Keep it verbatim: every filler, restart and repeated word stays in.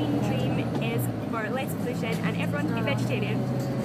main dream is for less pollution and everyone to be vegetarian.